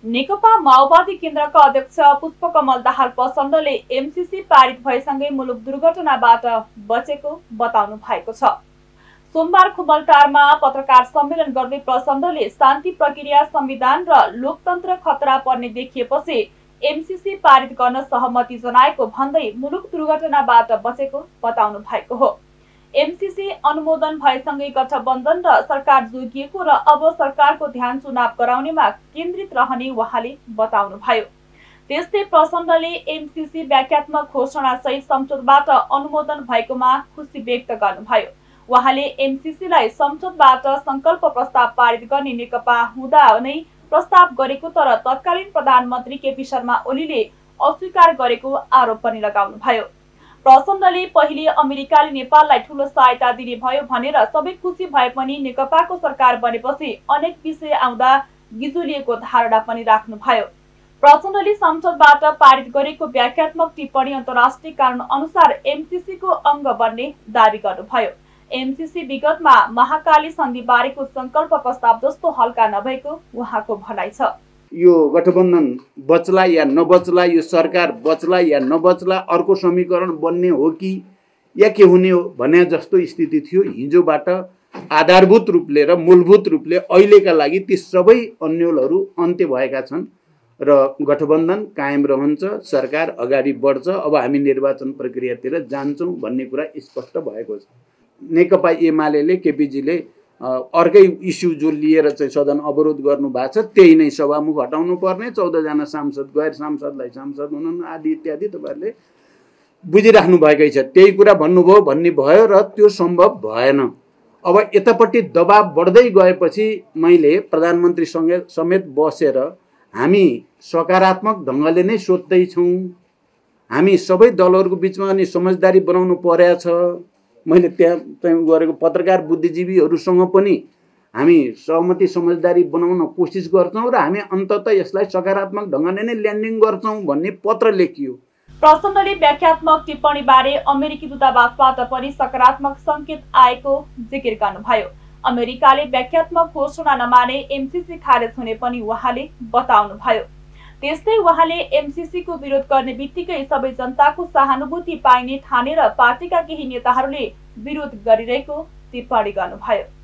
नेकपा माओवादी केन्द्रका अध्यक्ष पुष्पकमल दाहाल प्रचण्डले एमसीसी पारित भएसँगै मुलुक दुर्घटनाबाट बचेको बताउनु भएको छ। सोमबार खुमलटारमा पत्रकार सम्मेलन गर्दै प्रचण्डले शान्ति प्रक्रिया, संविधान र लोकतन्त्र खतरा पर्ने देखिएपछि एमसीसी पारित गर्न सहमति जनाएको भन्दै मुलुक दुर्घटनाबाट बचेको बताउनु भएको हो। एमसीसी अनुमोदन भएसँगै गठबन्धन र सरकार जोगिएको र अब सरकारको ध्यान चुनाव गराउनेमा केन्द्रित रहने उहाँले बताउनु भयो। त्यस्तै प्रचण्डले एमसीसी व्याख्यात्मक घोषणा सहित संसदबाट अनुमोदन भएकोमा खुसी व्यक्त गर्नुभयो। उहाँले एमसीसीलाई संसदबाट संकल्प प्रस्ताव पारित गर्ने नेकपा हुँदा नै प्रस्ताव गरेको तर तत्कालीन प्रधानमन्त्री केपी शर्मा ओलीले अस्वीकार गरेको आरोप पनि लगाउनु भयो। प्रचण्डले पहिले अमेरिकाले नेपाललाई ठूलो सहायता दिने भयो भनेर सबै खुसी भए पनि नेकपाको सरकार बनेपछि अनेक विषय आउँदा गिजुलिएको धारणा पनि राख्नु भयो। प्रचण्डले संसदबाट पारित गरेको व्याख्यात्मक टिप्पणी अन्तर्राष्ट्रिय कानून अनुसार एमसीसीको अङ्ग बन्ने दावी गर्नुभयो। एमसीसी विगतमा महाकाली सन्धि बारेको संकल्प प्रस्ताव जस्तो हल्का नभएको उहाँको भनाइ छ। यो गठबन्धन बच्ला या नबच्ला, यो सरकार बच्ला या नबच्ला, अर्को समीकरण बन्ने हो कि या के हुने हो भन्ने जस्तो स्थिति थियो। हिजोबाट आधारभूत रूपले र मूलभूत रूपले अहिलेका लागि ती सबै अन्यलहरू अन्त्य भएका छन् र गठबन्धन कायम रहन्छ, सरकार अगाडि बढ्छ। अब हामी निर्वाचन प्रक्रियातिर जान्छौँ भन्ने कुरा स्पष्ट भएको छ। नेकपा एमाले केपीजीले अर्कै इस्यु जो लिएर चाहिँ सदन अवरोध गर्नु भएको छ त्यही नै सभामुख हटाउनु पर्ने, 14 जना सांसद गैर सांसदलाई सांसद हुनु आदि इत्यादि तपाईँहरूले बुझिराख्नु भएकै छ। त्यही कुरा भन्नुभयो भन्ने भयो र त्यो सम्भव भएन। अब यतापट्टि दबाब बढ्दै गएपछि मैले प्रधानमन्त्रीसँग समेत बसेर हामी सकारात्मक ढङ्गले नै सोध्दैछौँ, हामी सबै दलहरूको बिचमा अनि समझदारी बनाउनु परेछ। मैले त्यहाँ गरेको पत्रकार बुद्धिजीवीहरूसँग पनि हामी सहमति समझदारी बनाउन कोसिस गर्छौँ र हामी अन्ततः यसलाई सकारात्मक ढङ्गले नै ल्यान्डिङ गर्छौँ भन्ने पत्र लेखियो। प्रचण्डले व्याख्यात्मक टिप्पणी बारे अमेरिकी दूतावासबाट पनि सकारात्मक संकेत आएको जिकिर गर्नुभयो। अमेरिकाले व्याख्यात्मक घोषणा नमाने एमसीसी खारेज हुने पनि उहाँले बताउनु भयो। त्यस्तै उहाँले एमसीसी को विरोध गर्ने बित्तिकै सबै जनताको सहानुभूति पाइने ठानेर पार्टीका केही नेताहरूले विरोध गरिरहेको टिप्पणी गर्नुभयो।